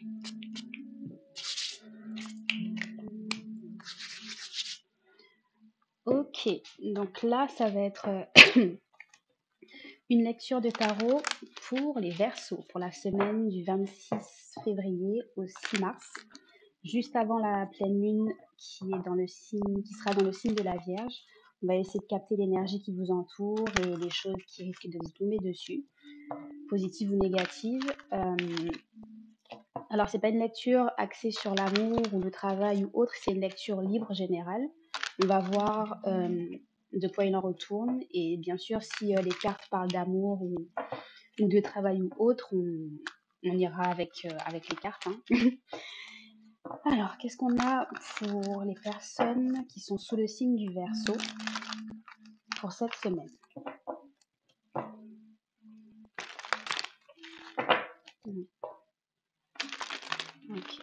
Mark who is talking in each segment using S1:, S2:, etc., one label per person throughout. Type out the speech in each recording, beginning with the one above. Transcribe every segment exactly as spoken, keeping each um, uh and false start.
S1: Ok, donc là, ça va être euh, une lecture de tarot pour les Verseaux, pour la semaine du vingt-six février au six mars, juste avant la pleine lune qui est dans le signe, qui sera dans le signe de la Vierge. On va essayer de capter l'énergie qui vous entoure et les choses qui risquent de vous tomber dessus, positives ou négatives. Euh, alors, c'est pas une lecture axée sur l'amour ou le travail ou autre, c'est une lecture libre générale. On va voir euh, de quoi il en retourne et bien sûr, si euh, les cartes parlent d'amour ou, ou de travail ou autre, on, on ira avec, euh, avec les cartes. Hein. Alors, qu'est-ce qu'on a pour les personnes qui sont sous le signe du Verseau pour cette semaine? Hmm, ok.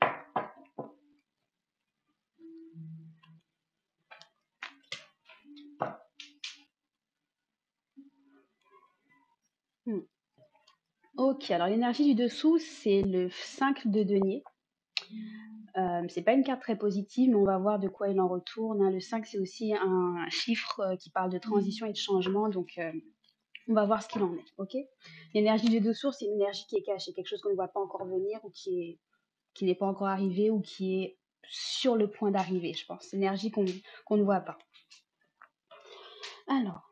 S1: Hmm. Ok, alors l'énergie du dessous, c'est le cinq de denier. Euh, c'est pas une carte très positive, mais on va voir de quoi il en retourne. Hein. Le cinq, c'est aussi un chiffre euh, qui parle de transition et de changement, donc euh, on va voir ce qu'il en est. Ok. L'énergie du dessous, c'est une énergie qui est cachée, quelque chose qu'on ne voit pas encore venir ou qui est qui n'est pas encore arrivé ou qui est sur le point d'arriver, je pense. Énergie qu'on qu'on ne voit pas. Alors,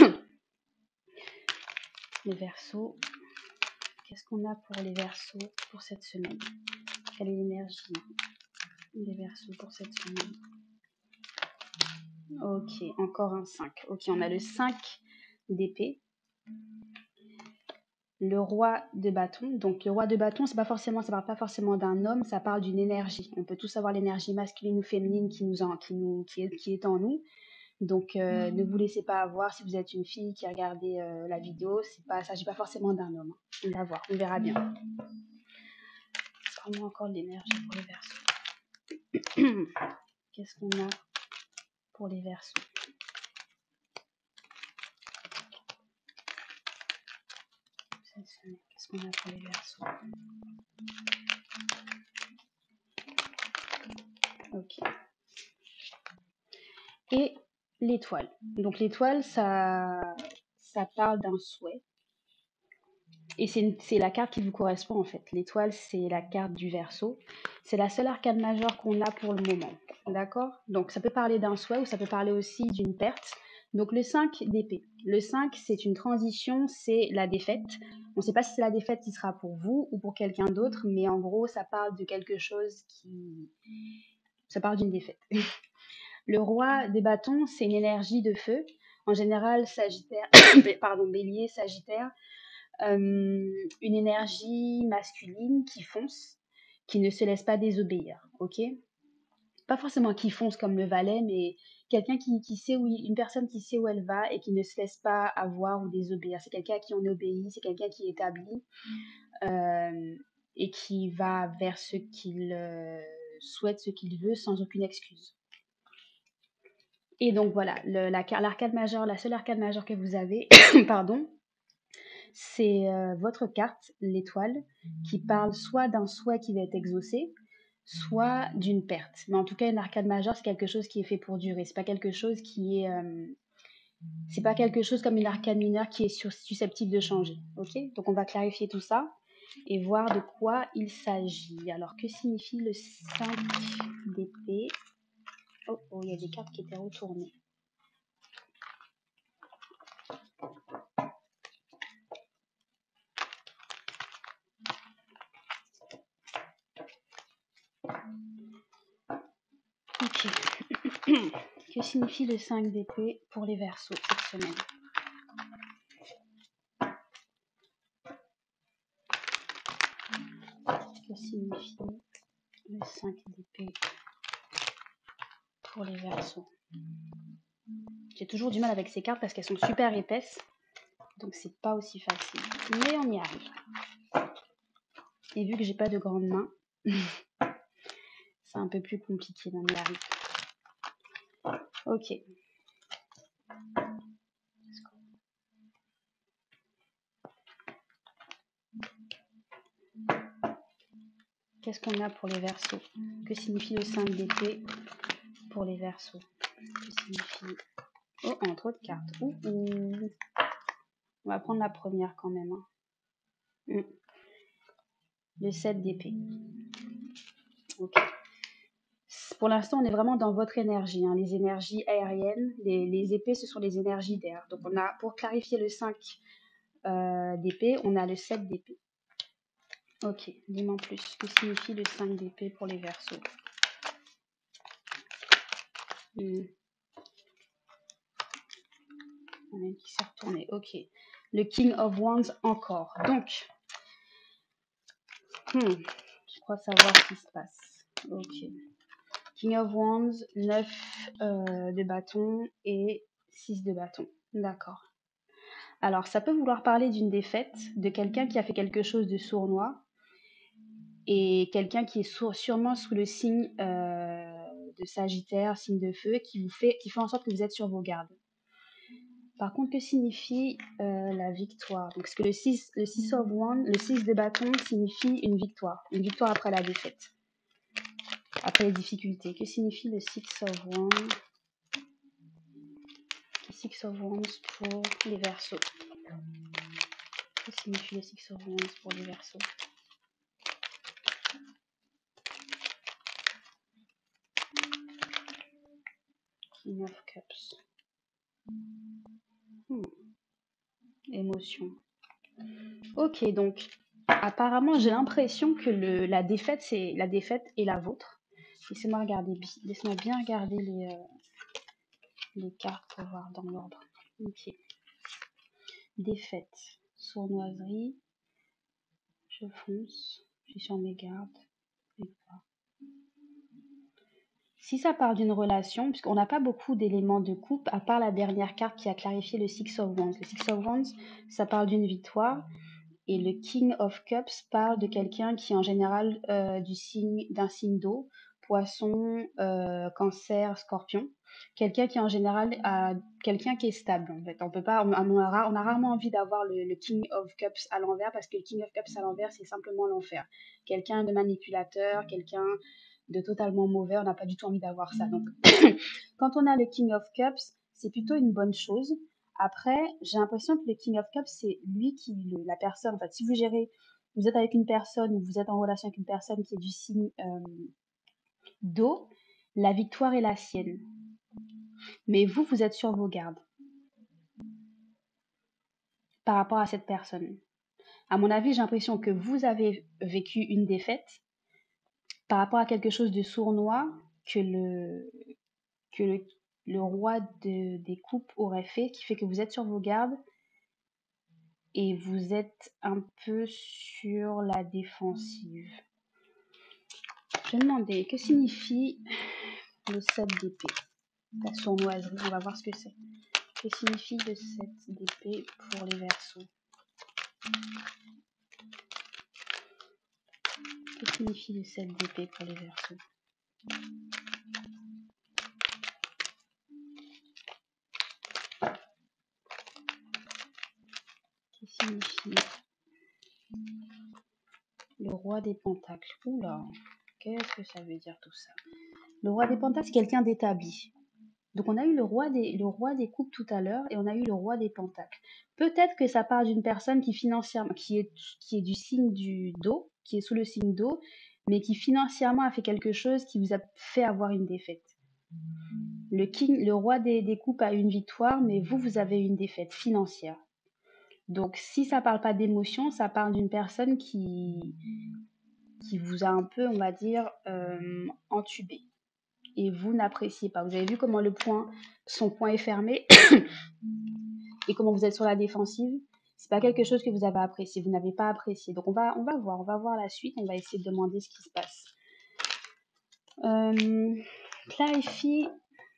S1: les Verseaux. Qu'est-ce qu'on a pour les Verseaux pour cette semaine? Quelle est l'énergie des Verseaux pour cette semaine? Ok, encore un cinq. Ok, on a le cinq d'épée, le roi de bâton. Donc le roi de bâton, c'est pas forcément, ça parle pas forcément d'un homme, ça parle d'une énergie. On peut tous avoir l'énergie masculine ou féminine qui nous en, qui nous, qui est, qui est en nous. Donc euh, ne vous laissez pas avoir si vous êtes une fille qui a regardé euh, la vidéo. C'est pas, ça s'agit pas forcément d'un homme. On va voir, on verra bien. Comment encore de l'énergie pour les Verseaux? Qu'est-ce qu'on a pour les Verseaux? Qu'est-ce qu'on a pour les Verseaux? Ok. Et l'étoile. Donc l'étoile, ça, ça parle d'un souhait. Et c'est la carte qui vous correspond en fait. L'étoile, c'est la carte du Verseau. C'est la seule arcane majeure qu'on a pour le moment. D'accord? Donc ça peut parler d'un souhait ou ça peut parler aussi d'une perte. Donc le cinq d'épée. Le cinq, c'est une transition, c'est la défaite. On ne sait pas si c'est la défaite qui sera pour vous ou pour quelqu'un d'autre, mais en gros, ça parle de quelque chose qui... Ça parle d'une défaite. Le roi des bâtons, c'est une énergie de feu. En général, Sagittaire, pardon, Bélier, Sagittaire, euh, une énergie masculine qui fonce, qui ne se laisse pas désobéir, ok? Pas forcément qui fonce comme le valet, mais quelqu'un qui, qui sait où, une personne qui sait où elle va et qui ne se laisse pas avoir ou désobéir. C'est quelqu'un à qui on obéit, c'est quelqu'un qui est établi euh, et qui va vers ce qu'il euh, souhaite, ce qu'il veut, sans aucune excuse. Et donc voilà, l'arcade majeure, la seule arcade majeure que vous avez, pardon, c'est euh, votre carte, l'étoile, qui parle soit d'un souhait qui va être exaucé, soit d'une perte. Mais en tout cas, une arcade majeure, c'est quelque chose qui est fait pour durer. C'est pas quelque chose qui est, euh, c'est pas quelque chose comme une arcade mineure qui est susceptible de changer. Ok? Donc on va clarifier tout ça et voir de quoi il s'agit. Alors que signifie le cinq d'épée? Oh, oh, il y a des cartes qui étaient retournées. Ok. Que signifie le cinq d'épée pour les Verseaux cette semaine? Que signifie le cinq d'épée pour les Verseaux? J'ai toujours du mal avec ces cartes parce qu'elles sont super épaisses, donc c'est pas aussi facile. Mais on y arrive. Et vu que j'ai pas de grandes mains, c'est un peu plus compliqué, mais on y arrive. Ok. Qu'est-ce qu'on a pour les Verseaux? Que signifie le cinq d'épée pour les Verseaux? Que signifie... Oh, un trop de cartes. Ouh, ouh. On va prendre la première quand même. Hein. Mm. Le sept d'épée. Ok. Pour l'instant, on est vraiment dans votre énergie, hein, les énergies aériennes. Les, les épées, ce sont les énergies d'air. Donc, on a, pour clarifier le cinq euh, d'épée, on a le sept d'épée. Ok, dis-moi en plus. Que signifie le cinq d'épée pour les Verseaux? hmm. On a une qui s'est retournée. Ok. Le King of Wands encore. Donc, hmm, je crois savoir ce qui se passe. Ok. King of Wands, neuf euh, de bâton et six de bâton. D'accord. Alors, ça peut vouloir parler d'une défaite, de quelqu'un qui a fait quelque chose de sournois et quelqu'un qui est sour- sûrement sous le signe euh, de Sagittaire, signe de feu, qui vous fait, qui fait en sorte que vous êtes sur vos gardes. Par contre, que signifie euh, la victoire? Donc, parce que le six, le six of Wands, le six de bâton signifie une victoire, une victoire après la défaite, après les difficultés. Que signifie le six of Wands? Six of Wands pour les Verseaux. Que signifie le Six of Wands pour les Verseaux? King of Cups. Hmm. Émotion. Ok, donc apparemment j'ai l'impression que le, la défaite c'est la défaite est la vôtre. Laissez-moi regarder, laissez-moi bien regarder les, euh, les cartes pour voir dans l'ordre. Ok. Défaite, sournoiserie, je fonce, je suis sur mes gardes. Victoire. Si ça part d'une relation, puisqu'on n'a pas beaucoup d'éléments de coupe, à part la dernière carte qui a clarifié le Six of Wands. Le Six of Wands, ça parle d'une victoire. Et le King of Cups parle de quelqu'un qui est en général euh, du signe, d'un signe d'eau, poisson, euh, cancer, scorpion. Quelqu'un qui est en général a, quelqu'un qui est stable en fait. On peut pas, on a, on a, on a rarement envie d'avoir le, le King of Cups à l'envers parce que le King of Cups à l'envers c'est simplement l'enfer. Quelqu'un de manipulateur, quelqu'un de totalement mauvais, on n'a pas du tout envie d'avoir ça. Donc quand on a le King of Cups, c'est plutôt une bonne chose. Après, j'ai l'impression que le King of Cups, c'est lui qui, le, la personne, en fait, si vous gérez, vous êtes avec une personne ou vous êtes en relation avec une personne qui est du signe euh, d'eau, la victoire est la sienne. Mais vous, vous êtes sur vos gardes par rapport à cette personne. À mon avis, j'ai l'impression que vous avez vécu une défaite par rapport à quelque chose de sournois que le, que le, le roi de, des coupes aurait fait, qui fait que vous êtes sur vos gardes et vous êtes un peu sur la défensive. Je vais demander, que signifie le sept d'épée? La sournoiserie, on va voir ce que c'est. Que signifie le sept d'épée pour les Verseaux? Que signifie le sept d'épée pour les Verseaux? Que signifie le roi des pentacles? Oula, qu'est-ce que ça veut dire tout ça? Le roi des pentacles, c'est quelqu'un d'établi. Donc on a eu le roi, des, le roi des coupes tout à l'heure et on a eu le roi des pentacles. Peut-être que ça part d'une personne qui financièrement, qui est, qui est du signe du d'eau, qui est sous le signe d'eau, mais qui financièrement a fait quelque chose qui vous a fait avoir une défaite. Le, king, le roi des, des coupes a eu une victoire, mais vous, vous avez eu une défaite financière. Donc si ça parle pas d'émotion, ça parle d'une personne qui, qui vous a un peu, on va dire, euh, entubé. Et vous n'appréciez pas. Vous avez vu comment le point, son point est fermé et comment vous êtes sur la défensive. C'est pas quelque chose que vous avez apprécié, vous n'avez pas apprécié. Donc on va, on va voir, on va voir la suite, on va essayer de demander ce qui se passe. Euh, clarifie.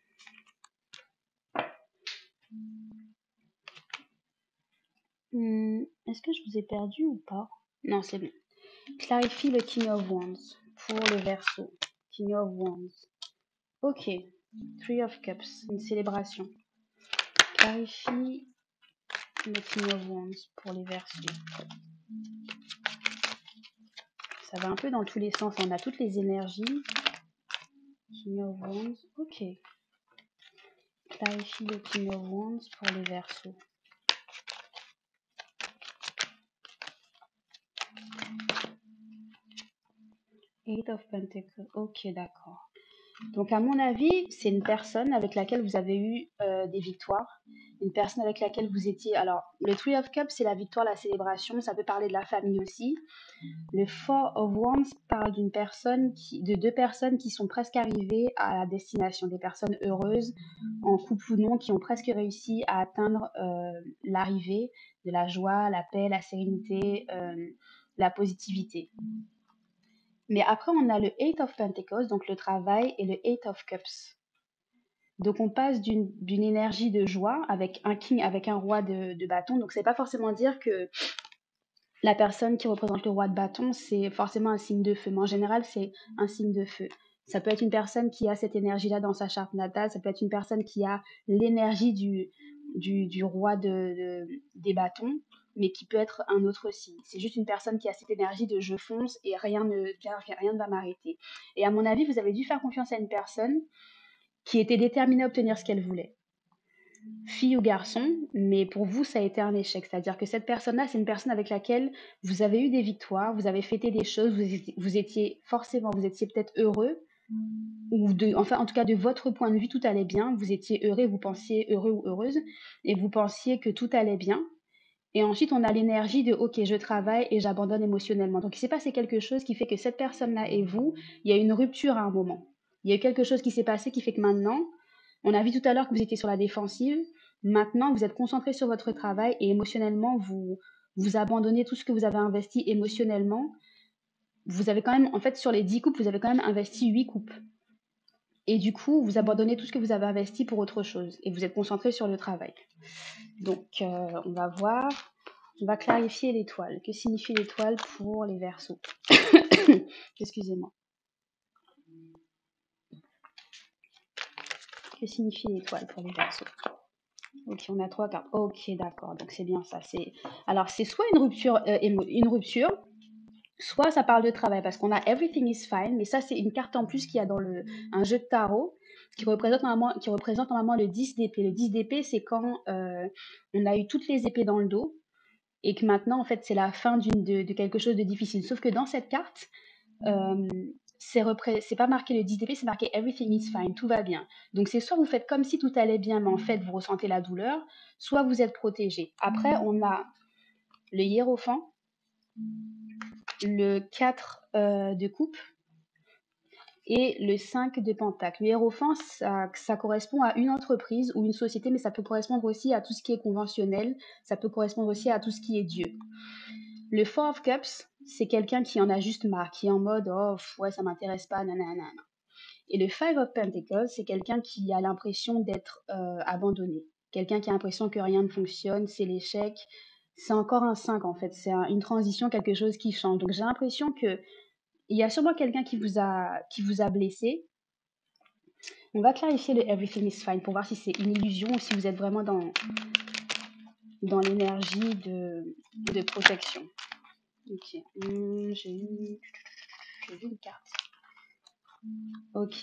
S1: Hmm, est-ce que je vous ai perdu ou pas? Non, c'est bon. Clarifie le King of Wands pour les Verseaux. King of Wands. Ok. Three of Cups, une célébration. Clarifie le King of Wands pour les Verseaux. ça va un peu dans tous les sens. On a toutes les énergies. King of Wands, ok. Clarifie le King of Wands pour les Verseaux. Eight of Pentacles, ok, d'accord. Donc, à mon avis, c'est une personne avec laquelle vous avez eu euh, des victoires. Une personne avec laquelle vous étiez... Alors, le Three of Cups, c'est la victoire, la célébration. Ça peut parler de la famille aussi. Le Four of Wands parle d'une personne, qui, de deux personnes qui sont presque arrivées à la destination. Des personnes heureuses, en couple ou non, qui ont presque réussi à atteindre euh, l'arrivée de la joie, la paix, la sérénité, euh, la positivité. Mais après, on a le Eight of Pentacles, donc le travail, et le Eight of Cups. Donc, on passe d'une d'une énergie de joie avec un king, avec un roi de, de bâton. Donc, c'est pas forcément dire que la personne qui représente le roi de bâton, c'est forcément un signe de feu. Mais en général, c'est un signe de feu. Ça peut être une personne qui a cette énergie-là dans sa charte natale. Ça peut être une personne qui a l'énergie du, du, du roi de, de- des bâtons, mais qui peut être un autre signe. C'est juste une personne qui a cette énergie de je fonce et rien ne, rien ne va m'arrêter. Et à mon avis, vous avez dû faire confiance à une personne qui était déterminée à obtenir ce qu'elle voulait, fille ou garçon, mais pour vous, ça a été un échec. C'est-à-dire que cette personne-là, c'est une personne avec laquelle vous avez eu des victoires, vous avez fêté des choses, vous étiez, vous étiez forcément, vous étiez peut-être heureux, ou de, enfin, en tout cas, de votre point de vue, tout allait bien, vous étiez heureux, vous pensiez heureux ou heureuse, et vous pensiez que tout allait bien. Et ensuite, on a l'énergie de OK, je travaille et j'abandonne émotionnellement. Donc, il s'est passé quelque chose qui fait que cette personne-là et vous, il y a une rupture à un moment. Il y a eu quelque chose qui s'est passé qui fait que maintenant, on a vu tout à l'heure que vous étiez sur la défensive. Maintenant, vous êtes concentré sur votre travail et émotionnellement, vous, vous abandonnez tout ce que vous avez investi émotionnellement. Vous avez quand même, en fait, sur les dix coupes, vous avez quand même investi huit coupes. Et du coup, vous abandonnez tout ce que vous avez investi pour autre chose. Et vous êtes concentré sur le travail. Donc, euh, on va voir. On va clarifier l'étoile. Que signifie l'étoile pour les Verseaux? Excusez-moi. Que signifie l'étoile pour les Verseaux? Ok, on a trois cartes. Ok, d'accord. Donc c'est bien ça. C'est alors c'est soit une rupture, euh, émo- une rupture, soit ça parle de travail parce qu'on a Everything is fine, mais ça c'est une carte en plus qu'il y a dans le un jeu de tarot qui représente normalement qui représente normalement le dix d'épée. Le dix d'épée, c'est quand euh, on a eu toutes les épées dans le dos et que maintenant en fait c'est la fin d'une de, de quelque chose de difficile. Sauf que dans cette carte, euh, c'est repré- c'est pas marqué le dix d'épée, c'est marqué everything is fine, tout va bien. Donc c'est soit vous faites comme si tout allait bien, mais en fait vous ressentez la douleur, soit vous êtes protégé. Après, on a le hiérophant, le quatre euh, de coupe et le cinq de pentacle. Le hiérophant, ça, ça correspond à une entreprise ou une société, mais ça peut correspondre aussi à tout ce qui est conventionnel, ça peut correspondre aussi à tout ce qui est Dieu. Le Four of Cups, c'est quelqu'un qui en a juste marre, qui est en mode oh pff, ouais ça m'intéresse pas, nanana. Et le Five of Pentacles, c'est quelqu'un qui a l'impression d'être euh, abandonné, quelqu'un qui a l'impression que rien ne fonctionne, c'est l'échec. C'est encore un cinq en fait, c'est un- une transition, quelque chose qui change. Donc j'ai l'impression que il y a sûrement quelqu'un qui vous a qui vous a blessé. On va clarifier le Everything is fine pour voir si c'est une illusion ou si vous êtes vraiment dans dans l'énergie de de protection. Ok, Hum, j'ai eu j'ai vu une carte. Ok.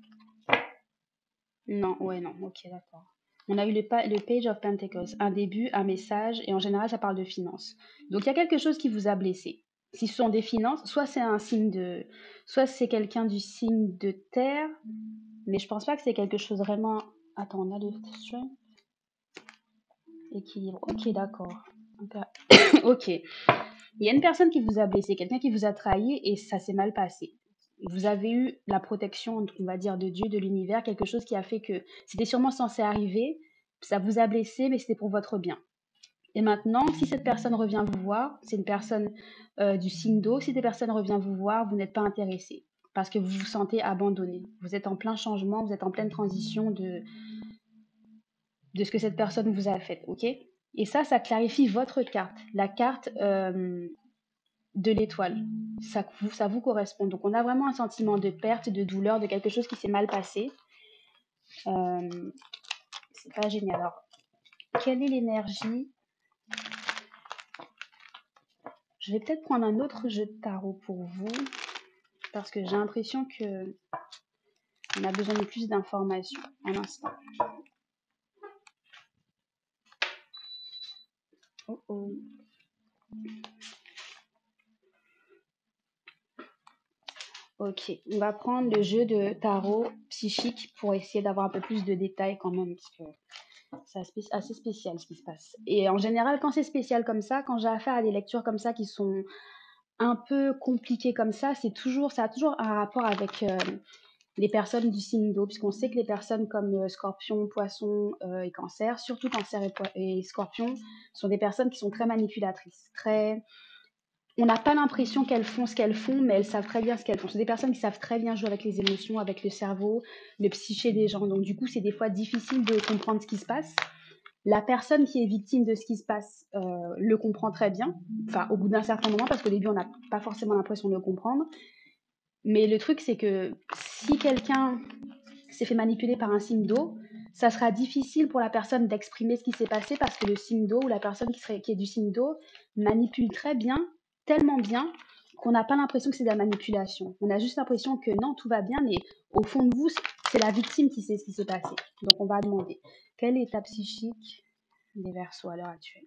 S1: Non, ouais, non, ok, d'accord. On a eu le, pa- le Page of Pentacles, un début, un message, et en général, ça parle de finances. Donc, il y a quelque chose qui vous a blessé. Si ce sont des finances, soit c'est un signe de... Soit c'est quelqu'un du signe de terre, mais je pense pas que c'est quelque chose vraiment... Attends, on a le strength, équilibre. Ok, d'accord. Ok. Il y a une personne qui vous a blessé, quelqu'un qui vous a trahi, et ça s'est mal passé. Vous avez eu la protection, on va dire, de Dieu, de l'univers, quelque chose qui a fait que c'était sûrement censé arriver, ça vous a blessé, mais c'était pour votre bien. Et maintenant, si cette personne revient vous voir, c'est une personne euh, du signe d'eau, si cette personne revient vous voir, vous n'êtes pas intéressé, parce que vous vous sentez abandonné. Vous êtes en plein changement, vous êtes en pleine transition de, de ce que cette personne vous a fait, ok? Et ça, ça clarifie votre carte. La carte... euh, de l'étoile. Ça, vous- ça vous correspond. Donc, on a vraiment un sentiment de perte, de douleur, de quelque chose qui s'est mal passé. Euh, c'est pas génial. Alors, quelle est l'énergie? Je vais peut-être prendre un autre jeu de tarot pour vous, parce que j'ai l'impression que on a besoin de plus d'informations à l'instant. Oh oh. Ok, on va prendre le jeu de tarot psychique pour essayer d'avoir un peu plus de détails quand même, parce que c'est assez assez spécial ce qui se passe. Et en général, quand c'est spécial comme ça, quand j'ai affaire à des lectures comme ça qui sont un peu compliquées comme ça, c'est toujours, ça a toujours un rapport avec euh, les personnes du signe d'eau, puisqu'on sait que les personnes comme euh, Scorpion, Poisson euh, et Cancer, surtout Cancer et, Poi- et Scorpion, sont des personnes qui sont très manipulatrices, très on n'a pas l'impression qu'elles font ce qu'elles font, mais elles savent très bien ce qu'elles font. C'est des personnes qui savent très bien jouer avec les émotions, avec le cerveau, le psyché des gens. Donc du coup, c'est des fois difficile de comprendre ce qui se passe. La personne qui est victime de ce qui se passe euh, le comprend très bien, enfin au bout d'un certain moment, parce qu'au début, on n'a pas forcément l'impression de le comprendre. Mais le truc, c'est que si quelqu'un s'est fait manipuler par un signe d'eau, ça sera difficile pour la personne d'exprimer ce qui s'est passé parce que le signe d'eau ou la personne qui, serait, qui est du signe d'eau manipule très bien, tellement bien, qu'on n'a pas l'impression que c'est de la manipulation. On a juste l'impression que non, tout va bien, mais au fond de vous, c'est la victime qui sait ce qui s'est passé. Donc on va demander, quel est l'état psychique des Verseaux à l'heure actuelle?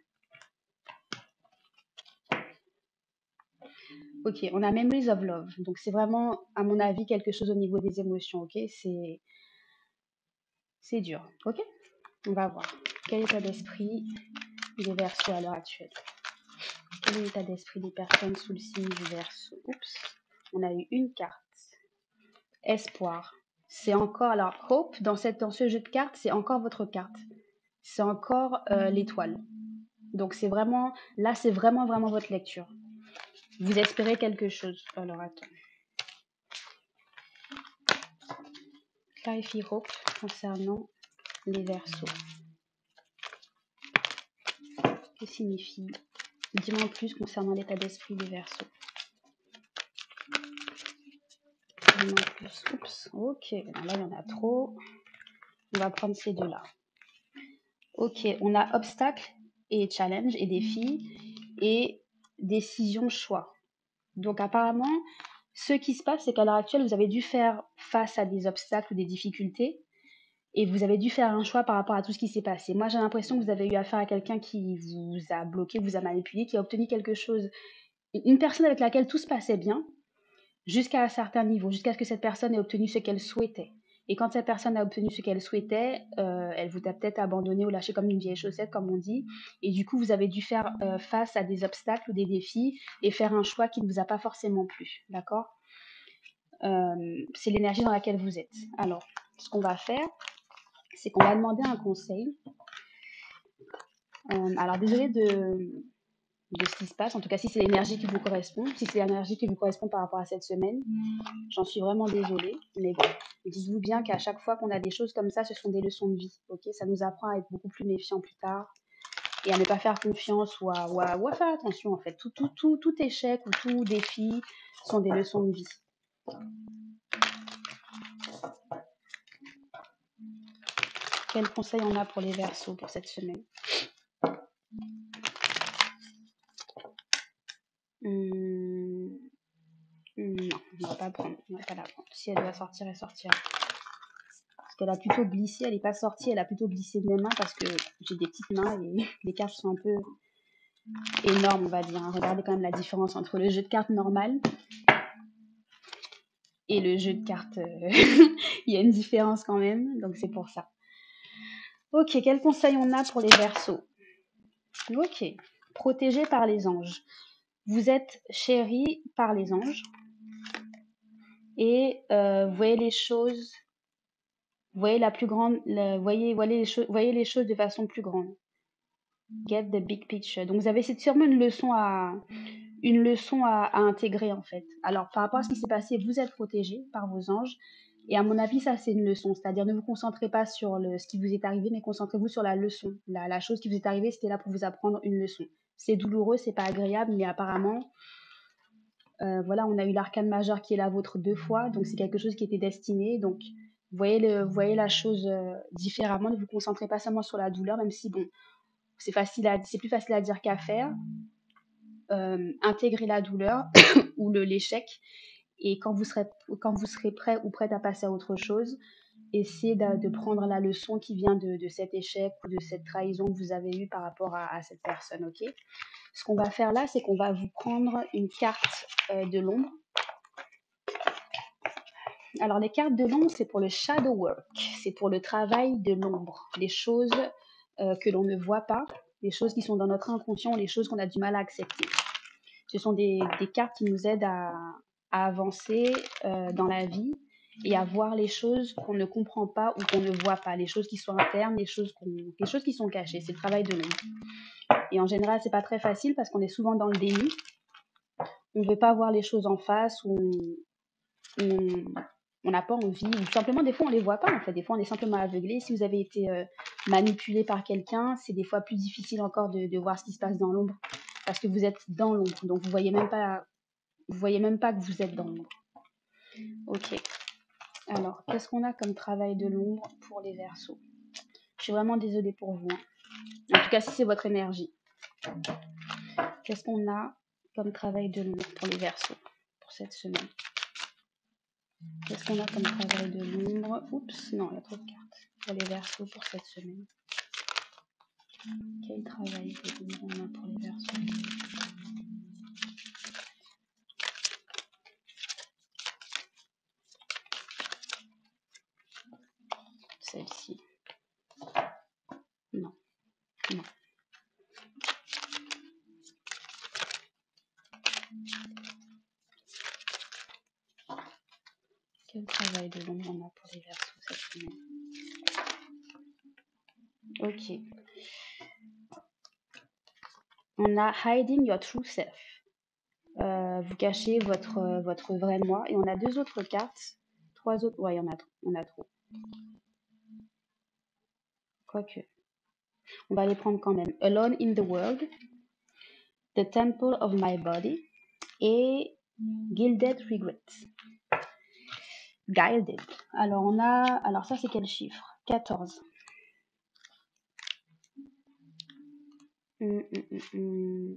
S1: Ok, on a Memories of Love. Donc c'est vraiment, à mon avis, quelque chose au niveau des émotions, ok? C'est c'est dur, ok? On va voir. Quel état d'esprit des Verseaux à l'heure actuelle? Quel est l'état d'esprit des personnes sous le signe du Verseau? Oups, on a eu une carte. Espoir. C'est encore, alors Hope, dans, cette, dans ce jeu de cartes, c'est encore votre carte. C'est encore euh, l'étoile. Donc c'est vraiment, là c'est vraiment vraiment votre lecture. Vous espérez quelque chose. Alors attends. Clarifie Hope concernant les Verseaux. Que signifie? Dis-moi en plus concernant l'état d'esprit des Verseaux. Dis-moi en plus. Oups, ok. Alors là il y en a trop. On va prendre ces deux-là. Ok, on a obstacle et challenge et défi et décision, choix. Donc apparemment, ce qui se passe, c'est qu'à l'heure actuelle, vous avez dû faire face à des obstacles ou des difficultés et vous avez dû faire un choix par rapport à tout ce qui s'est passé. Moi, j'ai l'impression que vous avez eu affaire à quelqu'un qui vous a bloqué, vous a manipulé, qui a obtenu quelque chose, une personne avec laquelle tout se passait bien, jusqu'à un certain niveau, jusqu'à ce que cette personne ait obtenu ce qu'elle souhaitait. Et quand cette personne a obtenu ce qu'elle souhaitait, euh, elle vous a peut-être abandonné ou lâché comme une vieille chaussette, comme on dit. Et du coup, vous avez dû faire euh, face à des obstacles ou des défis et faire un choix qui ne vous a pas forcément plu. D'accord? Euh, C'est l'énergie dans laquelle vous êtes. Alors, ce qu'on va faire, c'est qu'on va demander un conseil. Euh, alors, désolé de, de ce qui se passe. En tout cas, si c'est l'énergie qui vous correspond, si c'est l'énergie qui vous correspond par rapport à cette semaine, j'en suis vraiment désolée. Mais bon, dites-vous bien qu'à chaque fois qu'on a des choses comme ça, ce sont des leçons de vie. Ok, ça nous apprend à être beaucoup plus méfiants plus tard et à ne pas faire confiance ou à, ou à, ou à faire attention en fait. Tout, tout, tout, tout échec ou tout défi sont des leçons de vie. Quel conseil on a pour les Verseaux pour cette semaine? Hum, Non, on va pas prendre. On va pas la prendre. Si elle doit sortir, elle sortira. Parce qu'elle a plutôt glissé, elle n'est pas sortie, elle a plutôt glissé de mes mains parce que j'ai des petites mains et les cartes sont un peu énormes, on va dire. Regardez quand même la différence entre le jeu de cartes normal et le jeu de cartes. euh, Il y a une différence quand même, donc c'est pour ça. Ok, quel conseil on a pour les Verseaux? Ok, protégé par les anges. Vous êtes chéri par les anges et euh, vous voyez les choses, vous voyez la plus grande, la- voyez, voyez, les choses, voyez les choses de façon plus grande. Get the big picture. Donc vous avez c'est sûrement une leçon à une leçon à, à intégrer en fait. Alors par rapport à ce qui s'est passé, vous êtes protégé par vos anges et à mon avis ça c'est une leçon. C'est-à-dire ne vous concentrez pas sur le, ce qui vous est arrivé, mais concentrez-vous sur la leçon. La, la chose qui vous est arrivée, c'était là pour vous apprendre une leçon. C'est douloureux, c'est pas agréable, mais apparemment euh, voilà, on a eu l'arcane majeur qui est la vôtre deux fois, donc c'est quelque chose qui était destiné. Donc vous voyez, le, vous voyez la chose euh, différemment. Ne vous concentrez pas seulement sur la douleur, même si bon, c'est facile à, c'est plus facile à dire qu'à faire. euh, intégrer la douleur ou le l'échec. Et quand vous serez, quand vous serez prêt ou prête à passer à autre chose, essayez de, de prendre la leçon qui vient de, de cet échec ou de cette trahison que vous avez eue par rapport à, à cette personne, ok? Ce qu'on va faire là, c'est qu'on va vous prendre une carte euh, de l'ombre. Alors, les cartes de l'ombre, c'est pour le shadow work, c'est pour le travail de l'ombre, les choses euh, que l'on ne voit pas, les choses qui sont dans notre inconscient, les choses qu'on a du mal à accepter. Ce sont des, des cartes qui nous aident à, à avancer euh, dans la vie et à voir les choses qu'on ne comprend pas ou qu'on ne voit pas, les choses qui sont internes, les choses, qu'on, les choses qui sont cachées. C'est le travail de l'ombre. Et en général, c'est pas très facile parce qu'on est souvent dans le déni. On ne veut pas voir les choses en face ou on on n'a pas envie, ou simplement des fois on les voit pas en fait, des fois on est simplement aveuglé. Si vous avez été euh, manipulé par quelqu'un, c'est des fois plus difficile encore de, de voir ce qui se passe dans l'ombre parce que vous êtes dans l'ombre, donc vous voyez même pas, vous voyez même pas que vous êtes dans l'ombre. Ok. Alors, qu'est-ce qu'on a comme travail de l'ombre pour les Verseaux? Je suis vraiment désolée pour vous. Hein. En tout cas, si c'est votre énergie. Qu'est-ce qu'on a comme travail de l'ombre pour les Verseaux pour cette semaine? Qu'est-ce qu'on a comme travail de l'ombre? Oups, non, il y a trop de cartes. Pour les Verseaux pour cette semaine. Quel travail de l'ombre on a pour les Verseaux? Celle-ci. Non, non. Quel travail de l'ombre on a pour les Verseaux cette semaine? Ok. On a Hiding Your True Self. Euh, vous cachez votre, euh, votre vrai moi. Et on a deux autres cartes. Trois autres. Ouais, il y en a, on a trop. Quoique. On va les prendre quand même. Alone in the World. The Temple of My Body. Et Gilded Regrets. Guided. Alors, on a. Alors, ça, c'est quel chiffre? quatorze. Hum, hum, hum, hum.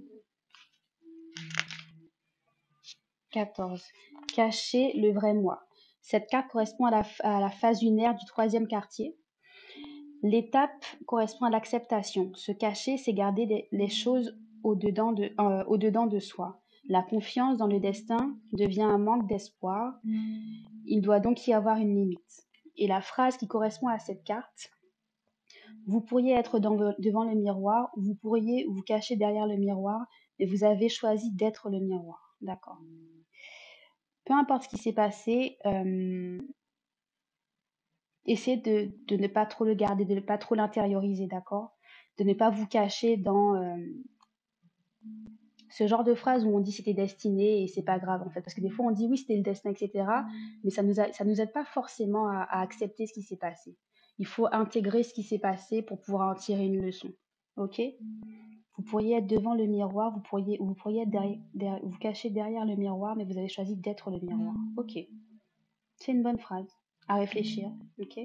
S1: quatorze. Cacher le vrai moi. Cette carte correspond à la, à la phase lunaire du troisième quartier. L'étape correspond à l'acceptation. Se cacher, c'est garder les, les choses au-dedans de, euh, au-dedans de soi. La confiance dans le destin devient un manque d'espoir. Il doit donc y avoir une limite. Et la phrase qui correspond à cette carte, vous pourriez être dans, devant le miroir, vous pourriez vous cacher derrière le miroir, mais vous avez choisi d'être le miroir. D'accord. Peu importe ce qui s'est passé, euh, essayez de, de ne pas trop le garder, de ne pas trop l'intérioriser, d'accord? De ne pas vous cacher dans euh, ce genre de phrase où on dit c'était destiné et c'est pas grave en fait. Parce que des fois on dit oui c'était le destin, et cetera. Mais ça nous a, ça nous aide pas forcément à, à accepter ce qui s'est passé. Il faut intégrer ce qui s'est passé pour pouvoir en tirer une leçon. Ok? Vous pourriez être devant le miroir, vous pourriez, vous pourriez être derrière, derrière, vous cacher derrière le miroir, mais vous avez choisi d'être le miroir. Ok. C'est une bonne phrase à réfléchir. Ok?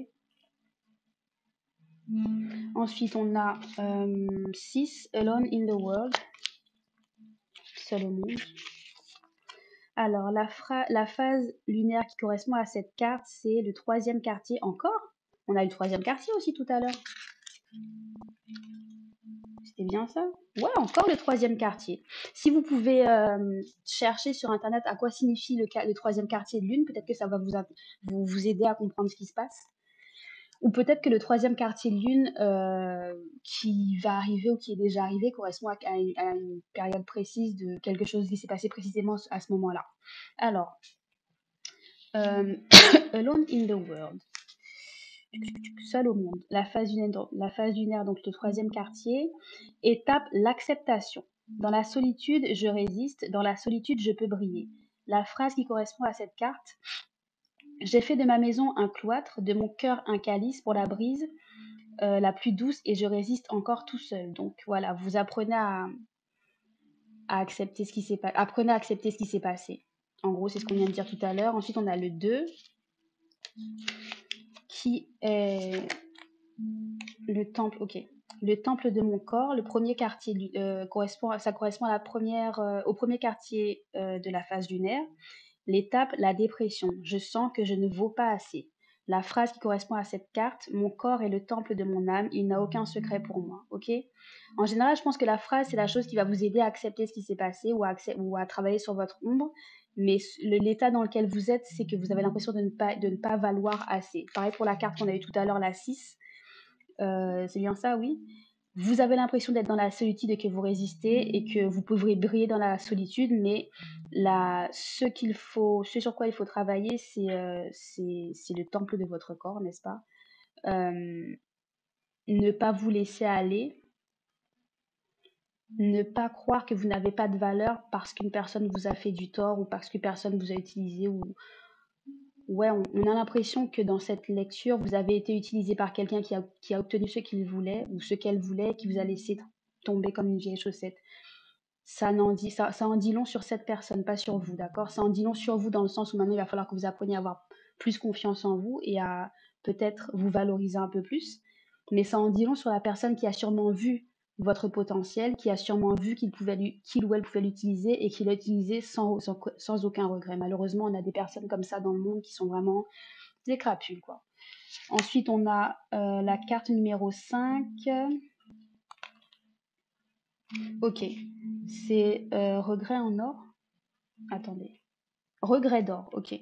S1: Ensuite, on a six, euh, Alone in the World, seul au monde. Alors, la, la phase lunaire qui correspond à cette carte, c'est le troisième quartier encore. On a eu le troisième quartier aussi tout à l'heure. C'était bien ça? Ouais, encore le troisième quartier. Si vous pouvez euh, chercher sur Internet à quoi signifie le, le troisième quartier de lune, peut-être que ça va vous, vous, vous aider à comprendre ce qui se passe. Ou peut-être que le troisième quartier de lune euh, qui va arriver ou qui est déjà arrivé correspond à, à, une, à une période précise de quelque chose qui s'est passé précisément à ce moment-là. Alors, euh, Alone in the World, seul au monde, la phase lunaire, la phase lunaire, donc le troisième quartier, étape l'acceptation. Dans la solitude, je résiste, dans la solitude, je peux briller. La phrase qui correspond à cette carte, j'ai fait de ma maison un cloître, de mon cœur un calice pour la brise, Euh, la plus douce et je résiste encore tout seul. Donc voilà, vous apprenez à, à accepter ce qui s'est passé. Apprenez à accepter ce qui s'est passé. En gros, c'est ce qu'on vient de dire tout à l'heure. Ensuite, on a le deux qui est le temple. Ok. Le temple de mon corps, le premier quartier lu- euh, correspond, à- ça correspond à la première, euh, au premier quartier euh, de la phase lunaire. L'étape, la dépression. Je sens que je ne vaux pas assez. La phrase qui correspond à cette carte, mon corps est le temple de mon âme, il n'a aucun secret pour moi. Ok. En général, je pense que la phrase, c'est la chose qui va vous aider à accepter ce qui s'est passé ou à, accep- ou à travailler sur votre ombre. Mais s- le- l'état dans lequel vous êtes, c'est que vous avez l'impression de ne pas, de ne pas valoir assez. Pareil pour la carte qu'on a eue tout à l'heure, la six. Euh, c'est bien ça, oui. Vous avez l'impression d'être dans la solitude et que vous résistez et que vous pourrez briller dans la solitude, mais la, ce qu'il faut, ce sur quoi il faut travailler, c'est euh, c'est, c'est le temple de votre corps, n'est-ce pas? Euh, Ne pas vous laisser aller, ne pas croire que vous n'avez pas de valeur parce qu'une personne vous a fait du tort ou parce que personne vous a utilisé ou, ouais, on, on a l'impression que dans cette lecture, vous avez été utilisé par quelqu'un qui a, qui a obtenu ce qu'il voulait ou ce qu'elle voulait, qui vous a laissé tomber comme une vieille chaussette. Ça n'en dit, ça, ça en dit long sur cette personne, pas sur vous, d'accord? Ça en dit long sur vous dans le sens où maintenant il va falloir que vous appreniez à avoir plus confiance en vous et à peut-être vous valoriser un peu plus. Mais ça en dit long sur la personne qui a sûrement vu votre potentiel, qui a sûrement vu qu'il pouvait lui- qu'il ou elle pouvait l'utiliser et qui l'a utilisé sans, sans, sans aucun regret. Malheureusement, on a des personnes comme ça dans le monde qui sont vraiment des crapules, quoi. Ensuite, on a euh, la carte numéro cinq. Ok, c'est euh, regret en or. Attendez. Regret d'or, ok.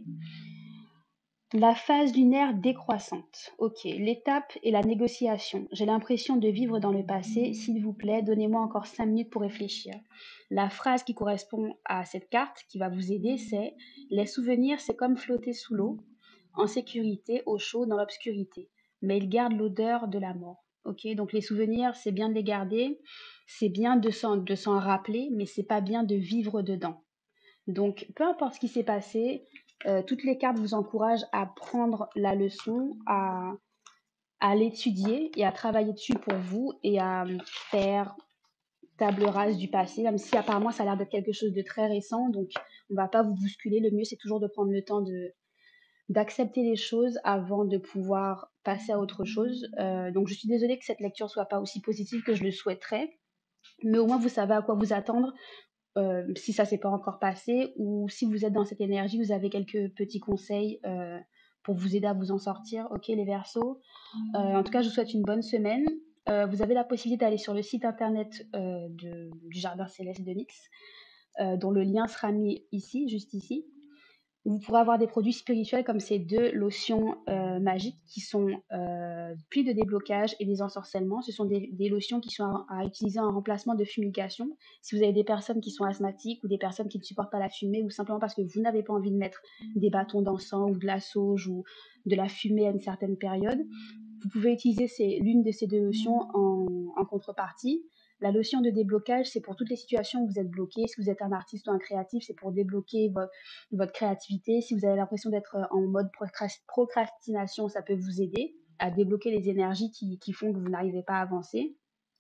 S1: La phase lunaire décroissante. Ok, l'étape est la négociation. J'ai l'impression de vivre dans le passé. S'il vous plaît, donnez-moi encore cinq minutes pour réfléchir. La phrase qui correspond à cette carte, qui va vous aider, c'est les souvenirs, c'est comme flotter sous l'eau, en sécurité, au chaud, dans l'obscurité. Mais ils gardent l'odeur de la mort. Ok, donc les souvenirs, c'est bien de les garder, c'est bien de s'en, de s'en rappeler, mais c'est pas bien de vivre dedans. Donc, peu importe ce qui s'est passé, euh, toutes les cartes vous encouragent à prendre la leçon, à, à l'étudier et à travailler dessus pour vous et à faire table rase du passé, même si apparemment ça a l'air d'être quelque chose de très récent. Donc, on ne va pas vous bousculer. Le mieux, c'est toujours de prendre le temps de, d'accepter les choses avant de pouvoir passer à autre chose. Euh, donc, je suis désolée que cette lecture soit pas aussi positive que je le souhaiterais, mais au moins vous savez à quoi vous attendre euh, si ça s'est pas encore passé ou si vous êtes dans cette énergie, vous avez quelques petits conseils euh, pour vous aider à vous en sortir. Ok, les Verseaux. Euh, en tout cas, je vous souhaite une bonne semaine. Euh, vous avez la possibilité d'aller sur le site internet euh, de- du Jardin Céleste de Nix, euh, dont le lien sera mis ici, juste ici. Vous pourrez avoir des produits spirituels comme ces deux lotions euh, magiques qui sont euh, puits de déblocage et des ensorcellements. Ce sont des, des lotions qui sont à, à utiliser en remplacement de fumigation. Si vous avez des personnes qui sont asthmatiques ou des personnes qui ne supportent pas la fumée ou simplement parce que vous n'avez pas envie de mettre des bâtons d'encens ou de la sauge ou de la fumée à une certaine période, vous pouvez utiliser ces- l'une de ces deux lotions en, en contrepartie. La lotion de déblocage, c'est pour toutes les situations où vous êtes bloqué. Si vous êtes un artiste ou un créatif, c'est pour débloquer vo- votre créativité. Si vous avez l'impression d'être en mode procrastination, ça peut vous aider à débloquer les énergies qui, qui font que vous n'arrivez pas à avancer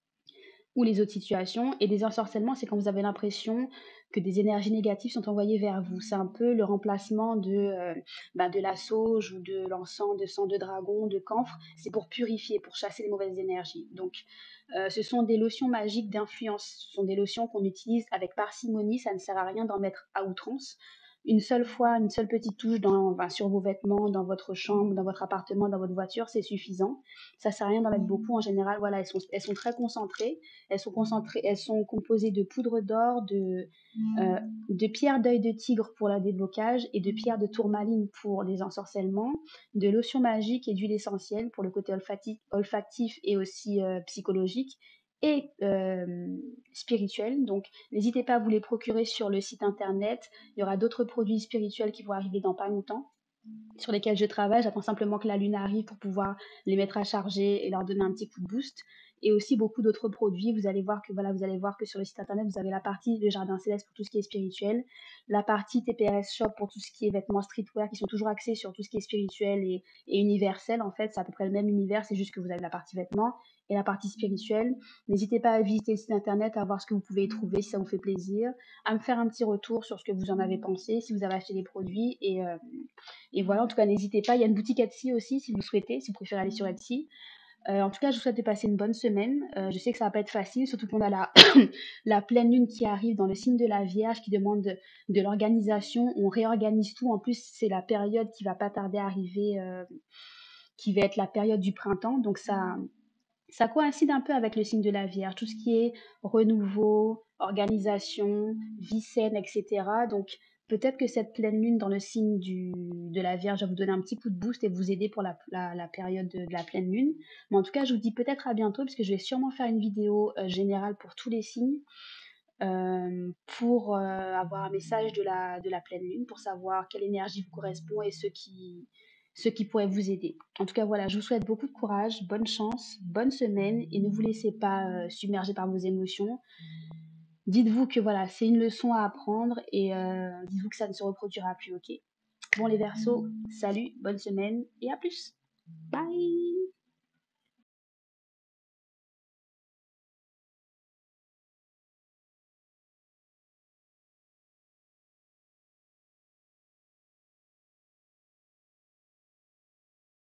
S1: ou les autres situations. Et des ensorcellements, c'est quand vous avez l'impression que des énergies négatives sont envoyées vers vous. C'est un peu le remplacement de, euh, bah, de la sauge ou de l'encens de sang de dragon, de camphre. C'est pour purifier, pour chasser les mauvaises énergies. Donc, euh, ce sont des lotions magiques d'influence. Ce sont des lotions qu'on utilise avec parcimonie. Ça ne sert à rien d'en mettre à outrance. Une seule fois, une seule petite touche dans, enfin, sur vos vêtements, dans votre chambre, dans votre appartement, dans votre voiture, c'est suffisant. Ça sert à rien d'en mettre beaucoup. En général, voilà, elles sont, elles sont très concentrées. Elles sont concentrées, elles sont composées de poudre d'or, de, euh, de pierre d'œil de tigre pour le déblocage et de pierre de tourmaline pour les ensorcellements, de lotion magique et d'huile essentielle pour le côté olfactif, olfactif et aussi euh, psychologique et euh, spirituel. Donc, n'hésitez pas à vous les procurer sur le site internet. Il y aura d'autres produits spirituels qui vont arriver dans pas longtemps sur lesquels je travaille. J'attends simplement que la lune arrive pour pouvoir les mettre à charger et leur donner un petit coup de boost. Et aussi beaucoup d'autres produits. Vous allez voir que voilà, vous allez voir que sur le site internet, vous avez la partie des jardins célestes pour tout ce qui est spirituel, la partie T P R S Shop pour tout ce qui est vêtements streetwear qui sont toujours axés sur tout ce qui est spirituel et, et universel. En fait, c'est à peu près le même univers, c'est juste que vous avez la partie vêtements et la partie spirituelle. N'hésitez pas à visiter le site internet, à voir ce que vous pouvez y trouver si ça vous fait plaisir, à me faire un petit retour sur ce que vous en avez pensé, si vous avez acheté des produits et, euh, et voilà, en tout cas, n'hésitez pas. Il y a une boutique Etsy aussi, si vous souhaitez, si vous préférez aller sur Etsy. Euh, en tout cas, je vous souhaite de passer une bonne semaine. Euh, je sais que ça va pas être facile, surtout qu'on a la, la pleine lune qui arrive dans le signe de la Vierge, qui demande de, de l'organisation. On réorganise tout. En plus, c'est la période qui va pas tarder à arriver, euh, qui va être la période du printemps. Donc ça, ça coïncide un peu avec le signe de la Vierge, tout ce qui est renouveau, organisation, vie saine, et cetera. Donc peut-être que cette pleine lune dans le signe du, de la Vierge va vous donner un petit coup de boost et vous aider pour la, la, la période de, de la pleine lune. Mais en tout cas, je vous dis peut-être à bientôt parce que je vais sûrement faire une vidéo euh, générale pour tous les signes. euh, pour euh, avoir un message de la, de la pleine lune, pour savoir quelle énergie vous correspond et ce qui, ce qui pourrait vous aider. En tout cas, voilà, je vous souhaite beaucoup de courage, bonne chance, bonne semaine et ne vous laissez pas euh, submerger par vos émotions. Dites-vous que voilà, c'est une leçon à apprendre et euh, dites-vous que ça ne se reproduira plus, ok? Bon les Verseaux, salut, bonne semaine et à plus. Bye.